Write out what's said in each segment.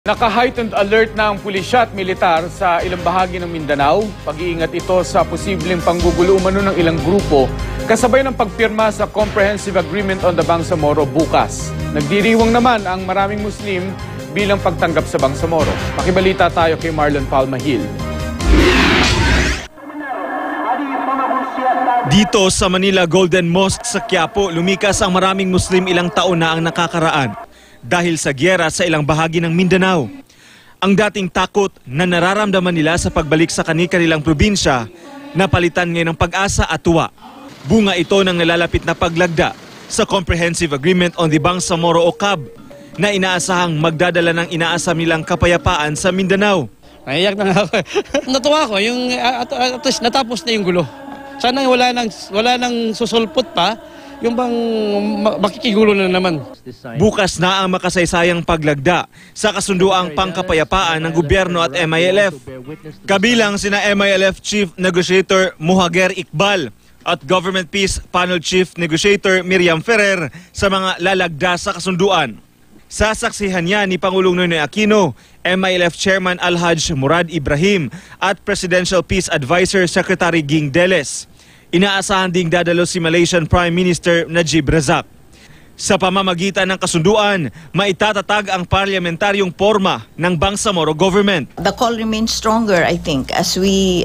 Naka-heightened alert na ang pulisya at militar sa ilang bahagi ng Mindanao. Pag-iingat ito sa posibleng panggugulo umano ng ilang grupo kasabay ng pagpirma sa Comprehensive Agreement on the Bangsamoro bukas. Nagdiriwang naman ang maraming Muslim bilang pagtanggap sa Bangsamoro. Makibalita tayo kay Marlon Palmahil. Dito sa Manila Golden Mosque sa Quiapo, lumikas ang maraming Muslim ilang taon na ang nakakaraan dahil sa giyera sa ilang bahagi ng Mindanao. Ang dating takot na nararamdaman nila sa pagbalik sa kanilang probinsya, napalitan ngayon ng pag-asa at tuwa. Bunga ito ng nalalapit na paglagda sa Comprehensive Agreement on the Bangsamoro o CAB na inaasahang magdadala ng inaasam nilang kapayapaan sa Mindanao. Naiyak na nga ako. Natuwa ko, yung at least natapos na yung gulo. Sana wala nang susulpot pa, yung bang makikigulo na naman. Bukas na ang makasaysayang paglagda sa kasunduang pangkapayapaan ng gobyerno at MILF. Kabilang sina MILF Chief Negotiator Muhager Iqbal at Government Peace Panel Chief Negotiator Miriam Ferrer sa mga lalagda sa kasunduan. Sasaksihan niya ni Pangulong Noynoy Aquino, MILF Chairman Alhaj Murad Ibrahim at Presidential Peace Advisor Secretary Ging Deles. Inaasahan ding dadalo si Malaysian Prime Minister Najib Razak. Sa pamamagitan ng kasunduan, maitatatag ang parlamentaryong porma ng Bangsamoro government. The call remains stronger, I think, as we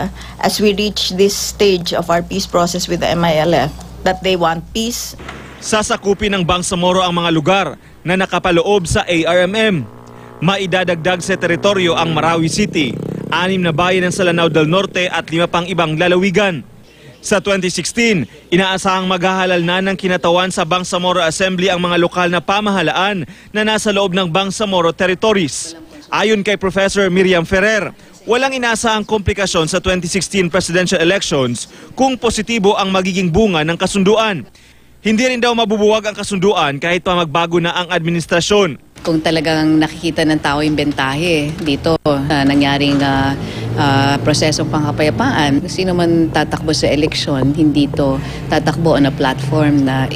reach this stage of our peace process with the MILF, that they want peace. Sasakupin ng Bangsamoro ang mga lugar na nakapaloob sa ARMM. Maidadagdag sa teritoryo ang Marawi City, 6 na bayan ng Salanao del Norte at 5 pang ibang lalawigan. Sa 2016, inaasahang maghahalal na ng kinatawan sa Bangsamoro Assembly ang mga lokal na pamahalaan na nasa loob ng Bangsamoro territories. Ayon kay Professor Miriam Ferrer, walang inaasahang komplikasyon sa 2016 presidential elections kung positibo ang magiging bunga ng kasunduan. Hindi rin daw mabubuwag ang kasunduan kahit pa magbago na ang administrasyon. Kung talagang nakikita ng tao yung bentahe dito nangyaring prosesong pangkapayapaan, sino man tatakbo sa eleksyon, hindi to tatakbo on a platform na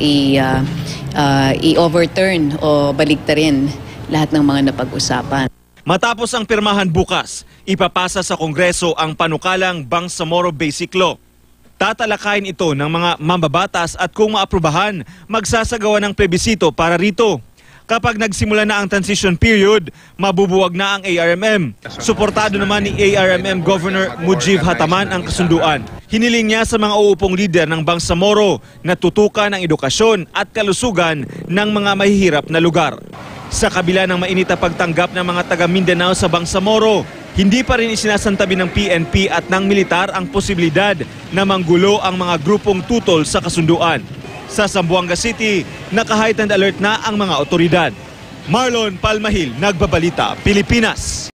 i-overturn o baliktarin lahat ng mga napag-usapan. Matapos ang pirmahan bukas, ipapasa sa Kongreso ang panukalang Bangsamoro Basic Law. Tatalakayin ito ng mga mambabatas at kung maaprubahan, magsasagawa ng plebisito para rito. Kapag nagsimula na ang transition period, mabubuwag na ang ARMM. Suportado naman ni ARMM Governor Mujib Hataman ang kasunduan. Hiniling niya sa mga uupong lider ng Bangsamoro na tutukan ang edukasyon at kalusugan ng mga mahihirap na lugar. Sa kabila ng mainit na pagtanggap ng mga taga Mindanao sa Bangsamoro, hindi pa rin isinasantabi ng PNP at ng militar ang posibilidad na manggulo ang mga grupong tutol sa kasunduan. Sa Zamboanga City, naka-heightened alert na ang mga otoridad. Marlon Palmahil, Nagbabalita, Pilipinas.